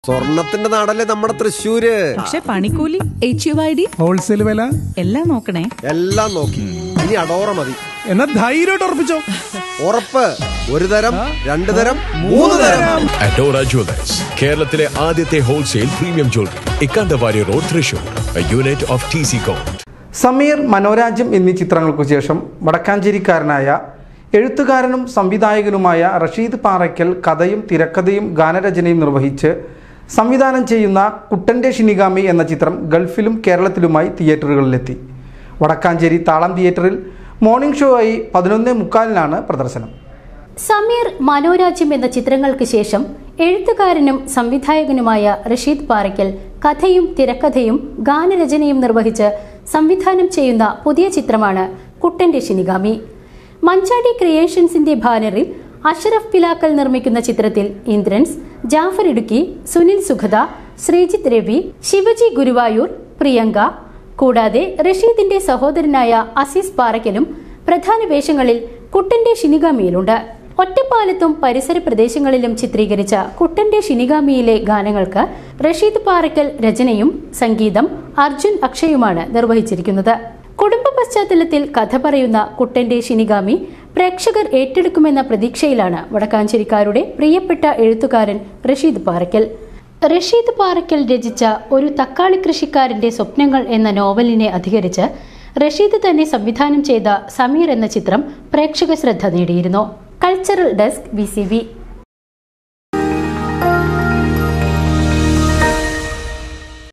സ്വർണത്തിന്റെ നാടല്ലേ നമ്മുടെ തൃശ്ശൂര്. പക്ഷെ പണിക്കൂലി, HUID, ഹോൾസെയിൽ വില എല്ലാം നോക്കണേ. എല്ലാം നോക്കി. ഇനി അടോറ മതി. എന്നാ ധൈര്യമായിട്ട് ഉറപ്പിച്ചോ. ഉറപ്പ്. ഒരു തരം, രണ്ടു തരം, മൂന്ന് തരം. അഡോറ ജുവലേഴ്സ്, കേരളത്തിലെ ആദ്യത്തെ ഹോൾസെയിൽ പ്രീമിയം ജ്വല്ലറി, ഇക്കാണ്ടവാരി road, Thrissur. Unit of TC Gold. Sameer, Manorajyam എന്നീ ചിത്രങ്ങൾക്കു ശേഷം വടക്കാഞ്ചേരിക്കാരനായ എഴുത്തുകാരനും സംവിധായകനുമായ റഷീദ് പാറയ്ക്കൽ കഥയും തിരക്കഥയും ഗാനരചനയും നിർവഹിച്ച് സംവിധാനം ചെയ്യുന്ന കുട്ടൻ്റെ ഷിനിഗാമി എന്ന ചിത്രം ഗൾഫിലും കേരളത്തിലുമായി തിയേറ്ററുകളിലെത്തി. വടക്കാഞ്ചേരി താളം തിയേറ്ററിൽ മോർണിംഗ് ഷോ ആയി 11:45 പ്രദർശനം. സമീർ, മനോരാജ്യം എന്ന ചിത്രങ്ങൾക്ക് ശേഷം എഴുത്തുകാരനും സംവിധായകനുമായ റഷീദ് പാറയ്ക്കൽ കഥയും തിരക്കഥയും ഗാനരചനയും നിർവഹിച്ച് സംവിധാനം ചെയ്യുന്ന പുതിയ ചിത്രമാണ് കുട്ടൻ്റെ ഷിനിഗാമി. മഞ്ചാടി ക്രിയേഷൻസിന്റെ ബാനറിൽ അഷറഫ് പിലാക്കൽ നിർമ്മിക്കുന്ന ചിത്രത്തിൽ ഇന്ദ്രൻസ്, ജാഫർ ഇടുക്കി, സുനിൽ സുഖദ, ശ്രീജിത്ത് രവി, ശിവജി ഗുരുവായൂർ, പ്രിയങ്ക കൂടാതെ റഷീദിന്റെ സഹോദരനായ അസീസ് പാറയ്ക്കലും പ്രധാന വേഷങ്ങളിൽ കുട്ടൻ്റെ ഷിനിഗാമിയിലുണ്ട്. ഒറ്റപ്പാലത്തും പരിസര പ്രദേശങ്ങളിലും ചിത്രീകരിച്ച കുട്ടൻ്റെ ഷിനിഗാമിയിലെ ഗാനങ്ങൾക്ക് റഷീദ് പാറയ്ക്കൽ രചനയും സംഗീതം അർജുൻ അക്ഷയുമാണ് നിർവഹിച്ചിരിക്കുന്നത്. കുടുംബ പശ്ചാത്തലത്തിൽ കഥ പറയുന്ന കുട്ടൻ്റെ ഷിനിഗാമി പ്രേക്ഷകർ ഏറ്റെടുക്കുമെന്ന പ്രതീക്ഷയിലാണ് വടക്കാഞ്ചേരിക്കാരുടെ പ്രിയപ്പെട്ട എഴുത്തുകാരൻ റഷീദ് പാറയ്ക്കൽ. റഷീദ് പാറയ്ക്കൽ രചിച്ച ഒരു തക്കാളി കൃഷിക്കാരന്റെ സ്വപ്നങ്ങൾ എന്ന നോവലിനെ അധികരിച്ച് റഷീദ് തന്നെ സംവിധാനം ചെയ്ത സമീർ എന്ന ചിത്രം പ്രേക്ഷക ശ്രദ്ധ നേടിയിരുന്നു. Cultural desk, VCV.